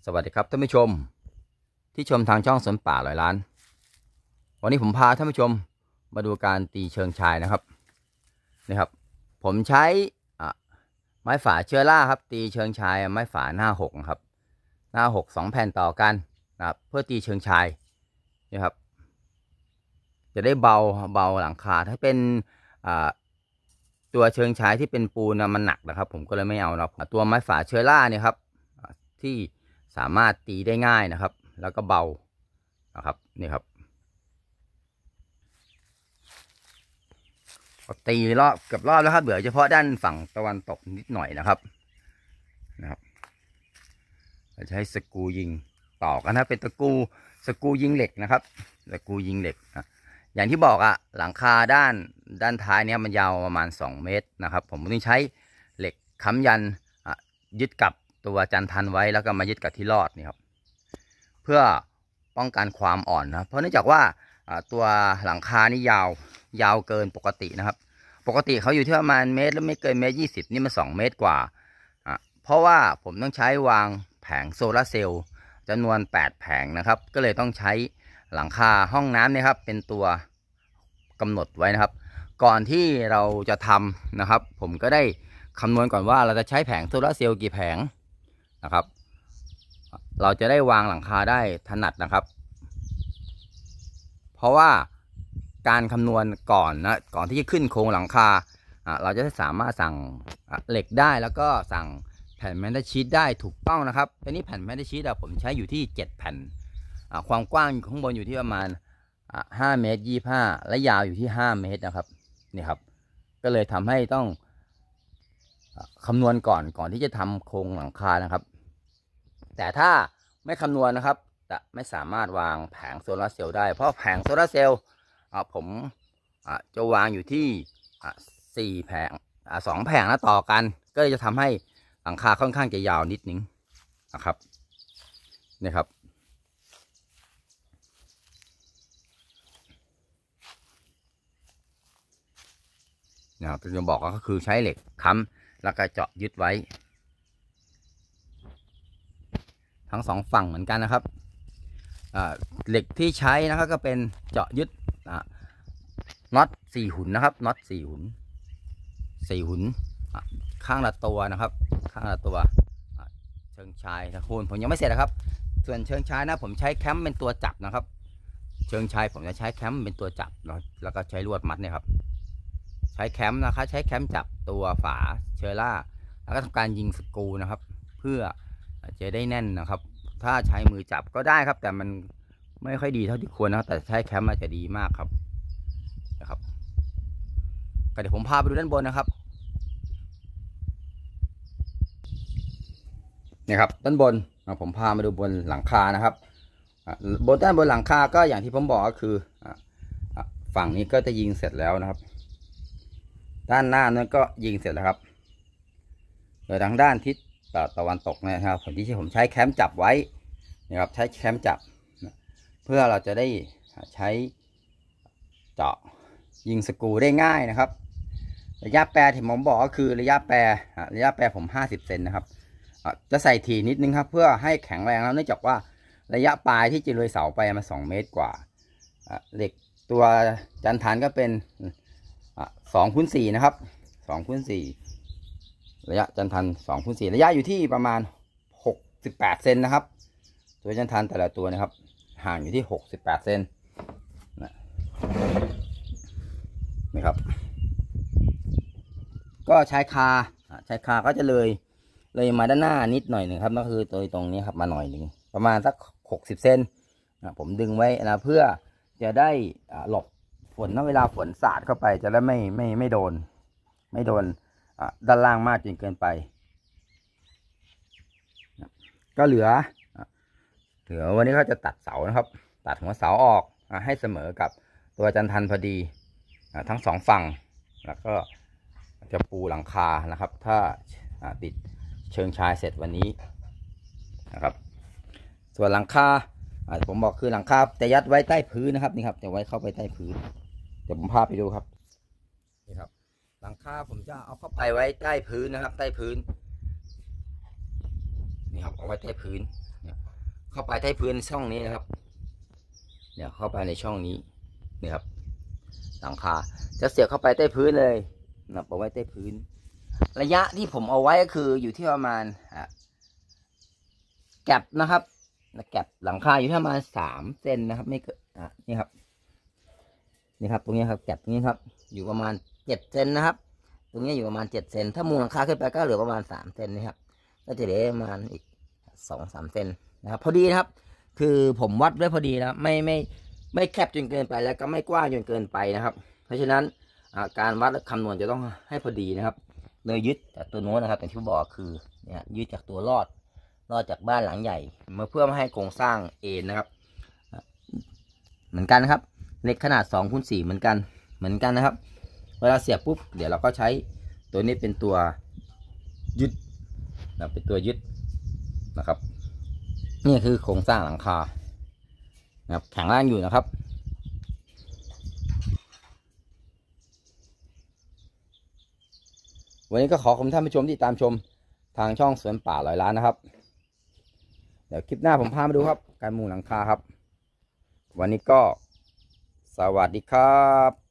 สวัสดีครับท่านผู้ชมที่ชมทางช่องสวนป่าร้อยล้านวันนี้ผมพาท่านผู้ชมมาดูการตีเชิงชายนะครับนี่ครับผมใช้ไม้ฝาเชื้อราครับตีเชิงชายไม้ฝาหน้า6ครับหน้า6 2แผ่นต่อกันนะครับเพื่อตีเชิงชายนี่ครับจะได้เบาหลังคาถ้าเป็นตัวเชิงชายที่เป็นปูนมันหนักนะครับผมก็เลยไม่เอานะตัวไม้ฝาเชื้อราเนี่ยครับที่สามารถตีได้ง่ายนะครับแล้วก็เบานะครับนี่ครับตีรอบเกือบรอบแล้วครับเหลือเฉพาะด้านฝั่งตะวันตกนิดหน่อยนะครับเราจะให้สกรูยิงต่อกันนะเป็นสกรูยิงเหล็กนะครับสกรูยิงเหล็กอย่างที่บอกหลังคาด้านท้ายเนี้ยมันยาวประมาณ2 เมตรนะครับผมต้องใช้เหล็กค้ำยันยึดกับตัวจันทันไว้แล้วก็มายึดกับที่รอดนี่ครับเพื่อป้องกันความอ่อนนะเพราะเนื่องจากว่าตัวหลังคานี่ยาวเกินปกตินะครับปกติเขาอยู่ที่ประมาณเมตรแล้วไม่เกิน1.20 เมตรนี่มัน2 เมตรกว่าเพราะว่าผมต้องใช้วางแผงโซลาร์เซลล์จำนวน8 แผงนะครับก็เลยต้องใช้หลังคาห้องน้ำนี่ครับเป็นตัวกำหนดไว้นะครับก่อนที่เราจะทำนะครับผมก็ได้คำนวณก่อนว่าเราจะใช้แผงโซลาร์เซลล์กี่แผงนะครับเราจะได้วางหลังคาได้ถนัดนะครับเพราะว่าการคำนวณก่อนที่จะขึ้นโครงหลังคาเราจะสามารถสั่งเหล็กได้แล้วก็สั่งแผ่นแมนเทชีตได้ถูกต้องนะครับทีนี้แผ่นแมนเทชีตผมใช้อยู่ที่7 แผ่นความกว้างข้างบนอยู่ที่ประมาณ5 เมตร 25และยาวอยู่ที่5 เมตรนะครับนี่ครับก็เลยทำให้ต้องคำนวณก่อนที่จะทำโครงหลังคานะครับแต่ถ้าไม่คำนวณนะครับจะไม่สามารถวางแผงโซลาร์เซลล์ได้เพราะแผงโซลาร์เซลล์ผมจะวางอยู่ที่4 แผง2 แผงแล้วต่อกันก็จะทำให้หลังคาค่อนข้างจะยาวนิดนึงนะครับนี่ครับนะครับที่จะบอกก็คือใช้เหล็กค้ำแล้วก็เจาะยึดไว้ทั้ง2 ฝั่งเหมือนกันนะครับเหล็กที่ใช้นะครับก็เป็นเจาะยึดน็อต4 หุ่นนะครับน็อต4 หุ่นข้างละตัวนะครับข้างละตัวเชิงชายตะโคนผมยังไม่เสร็จนะครับส่วนเชิงชายนะผมใช้แคมเป็นตัวจับนะครับเชิงชายผมจะใช้แคมเป็นตัวจับแล้วก็ใช้ลวดมัดเนี่ยครับใช้แคมนะครับใช้แคมจับตัวฝาเชอร่าแล้วก็ทำการยิงสกรูนะครับเพื่อจะได้แน่นนะครับถ้าใช้มือจับก็ได้ครับแต่มันไม่ค่อยดีเท่าที่ควรนะแต่ใช้แคมอาจจะดีมากครับนะครับก็เดี๋ยวผมพาไปดูด้านบนนะครับนี่ครับด้านบนผมพามาดูบนหลังคานะครับด้านบนหลังคาก็อย่างที่ผมบอกก็คือฝั่งนี้ก็จะยิงเสร็จแล้วนะครับด้านหน้านั้นก็ยิงเสร็จแล้วครับโดยทางด้านทิศตะวันตกนะครับผมใช้แคมจับไว้นะครับใช้แคมจับเพื่อเราจะได้ใช้เจาะยิงสกรูได้ง่ายนะครับระยะแปรที่ผมบอกก็คือระยะแปรผม50 เซนนะครับจะใส่ถี่นิดนึงครับเพื่อให้แข็งแรงแล้วเนื่องจากว่าระยะปลายที่จะเลยเสาไปมา2 เมตรกว่าเหล็กตัวจันทานก็เป็น2x4นะครับ2x4ระยะจันทัน2x4ระยะอยู่ที่ประมาณ68 เซนนะครับตัวจันทันแต่ละตัวนะครับห่างอยู่ที่68 เซนนี่ครับก็ใช้คาก็จะเลยมาด้านหน้านิดหน่อยหนึ่งครับก็คือตัวตรงนี้ครับมาหน่อยหนึ่งประมาณสัก60 เซนผมดึงไว้นะเพื่อจะได้หลบฝนเวลาฝนสาดเข้าไปจะได้ไม่โดนด้านล่างมากจนเกินไปก็เหลือวันนี้เขาจะตัดเสานะครับตัดหัวเสาออกให้เสมอกับตัวจันทันพอดีทั้ง2 ฝั่งแล้วก็จะปูหลังคานะครับถ้าติดเชิงชายเสร็จวันนี้นะครับส่วนหลังคาผมบอกคือหลังคาจะยัดไว้ใต้พื้นนะครับนี่ครับจะไว้เข้าไปใต้พื้นเดี๋ยวผมพาไปดูครับนี่ครับหลังคาผมจะเอาเข้าไปไว้ใต้พื้นนะครับใต้พื้นนี่ครับเอาไว้ใต้พื้นเข้าไปใต้พื้นช่องนี้นะครับเดี๋ยวเข้าไปในช่องนี้นี่ครับหลังคาจะเสียบเข้าไปใต้พื้นเลยนะเอาไว้ใต้พื้นระยะที่ผมเอาไว้ก็คืออยู่ที่ประมาณแก็บนะครับแก็บหลังคาอยู่ที่ประมาณ3 เซนนะครับไม่เกินนี่ครับนี่ครับตรงนี้ครับแก็บตรงนี้ครับอยู่ประมาณ7 เซนนะครับตรงนี้อยู่ประมาณ7 เซนถ้ามุงหลังคาขึ้นไปก็เหลือประมาณ3 เซนนะครับก็จะเหลือประมาณอีก2-3 เซนนะครับพอดีนะครับคือผมวัดไว้พอดีแล้วไม่แคบจนเกินไปแล้วก็ไม่กว้างจนเกินไปนะครับเพราะฉะนั้นการวัดและคำนวณจะต้องให้พอดีนะครับเลยยึดจากตัวโน้นนะครับอย่างที่บอกคือเนี่ยยึดจากตัวรอดจากบ้านหลังใหญ่มาเพื่อไม่ให้โครงสร้างเอ็นนะครับเหมือนกันนะครับเหล็กขนาด2x4เหมือนกันนะครับเวลาเสียบปุ๊บเดี๋ยวเราก็ใช้ตัวนี้เป็นตัวยึดนะเป็นตัวยึดนะครับนี่คือโครงสร้างหลังคานะครับแข็งแรงอยู่นะครับวันนี้ก็ขอขอบคุณท่านผู้ชมที่ตามชมทางช่องสวนป่า100 ล้านนะครับเดี๋ยวคลิปหน้าผมพามาดูครับการมุงหลังคาครับวันนี้ก็สวัสดีครับ